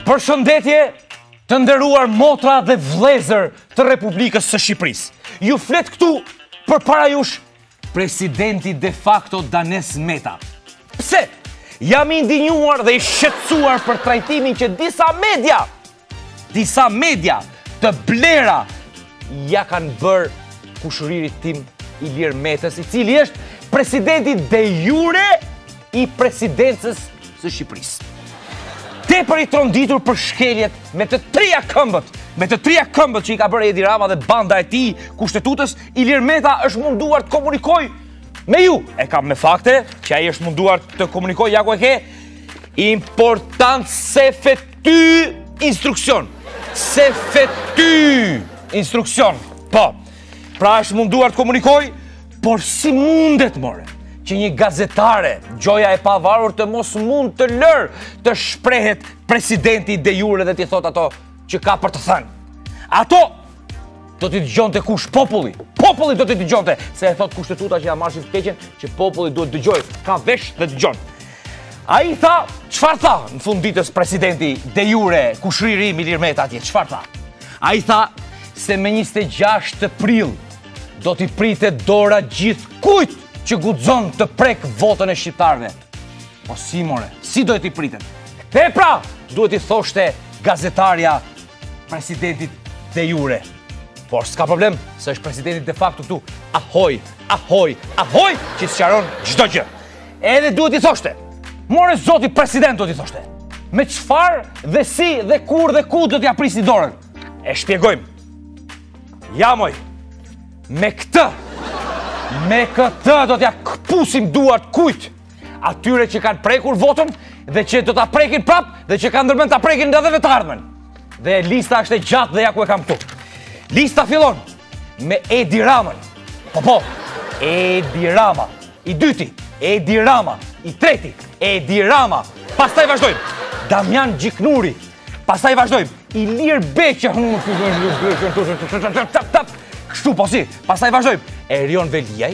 Përshëndetje të nderuar motra dhe vëllezër të Republikës së Shqipërisë. Ju flet këtu përpara jush presidenti de facto Danes Meta. Pse? Jam i ndinjuar dhe i shqetësuar për trajtimin që disa media të blera ja kanë bërë kushëririt tim Ilir Metës, i cili është presidenti de jure i presidencës së Shqipërisë. Tepër i tronditur për shkeljet me të trija këmbët që i ka bërë Edi Rama dhe banda e tij kushtetutës, Ilir Meta është munduar të komunikoj me ju. E kam me fakte që ai është munduar të komunikoj, ja ku e ke, important se fety instruksion. Se fety instruksion. Po, pra është munduar të komunikoj, por si mundet, more, që një gazetare, Gjoja e pavarur, të mos mund të lërë të shprehet presidenti de jure dhe t'i thot ato që ka për të thënë. Ato do t'i dëgjonte kush? Populli. Populli do t'i dëgjonte, se e thot kushtetuta që ja marrë të keqen, që populli duhet dëgjoj, ka vesh dhe dëgjon. Ai tha, çfarë tha në fund ditës presidenti de jure, kushëriri Ilir Meta atje, çfarë tha? Ai tha se me 26 prill do t'i pritet dora gjithkujt që guxon të prek votën e shqiptarëve. Po si, more, si do t'i pritet? Dhe pra, duhet i thoshte gazetarja presidentit de jure. Por s'ka problem, se është presidentit de facto këtu. Ahoj, ahoj, ahoj, që sqaron çdo gjë. Edhe duhet i thoshte, more zoti president do t'i thoshte, me çfarë dhe si dhe kur dhe ku do t'ja prisni dorën. E shpjegojmë. Ja, moj, me këtë do t'ja këpusim duart kujt? Atyre që kanë prekur votën dhe që do t'a prekin prap dhe që kanë ndërmend t'a prekin edhe të ardhmen. Dhe lista është e gjatë dhe ja ku e kam këtu. Lista fillon me Edi Ramën. Po, Edi Rama. I dyti, Edi Rama. I treti, Edi Rama. Pastaj vazhdojmë. Damjan Gjiknuri. Pastaj vazhdojmë. Ilir Beqa. Kështu po si. Pastaj vazhdojmë. Erion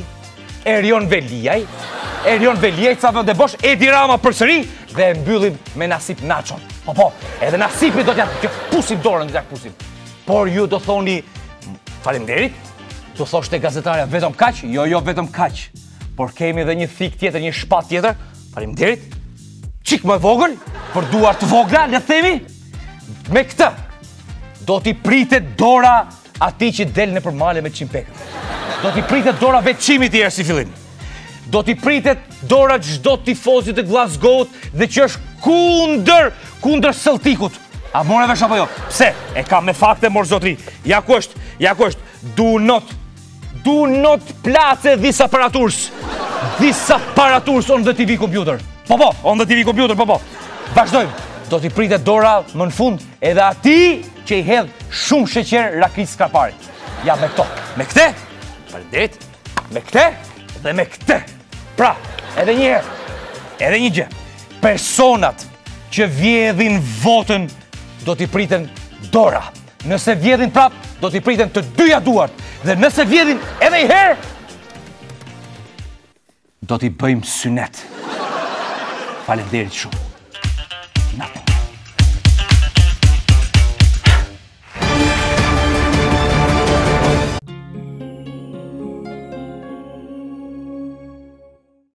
Veliaj, ca vend e bosh, Edi Rama përsëri dhe e mbyllim me Nasip Naçon. Po, edhe Nasipit do t'ja pusim dorën, do t'ja pusim. Por ju do thoni, faleminderit, do thoshte gazetarja vetëm kaq, jo vetëm kaq. Por kemi edhe një thik tjetër, një shpat tjetër, faleminderit, çik më vogël, për duar të vogla, le themi, me këtë do t'i pritet dora atij që del nëpër male me qimpekën. Do t'i pritet dora veçimit i erë si fillim. Do t'i pritet dora çdo tifozit të Glasgow dhe që është kundër Celticut. A more vesh apo jo? Pse? E kam me fakte, mor zotri. Ja ku është. Do not place this apparaturs. This apparaturs on the TV computer. Po, on the TV computer, po. Vazhdojmë. Do t'i pritet dora më në fund edhe ati që i hedh shumë sheqer Rakis Skarpari. Ja, me këto. Me këte? Faleminderit. Me këte dhe me këte. Pra, edhe një herë, edhe një gjë. Personat që vjedhin votën do t'i priten dora. Nëse vjedhin prap, do t'i priten të dyja duart. Dhe nëse vjedhin edhe një herë, do t'i bëjmë synet. Faleminderit shumë.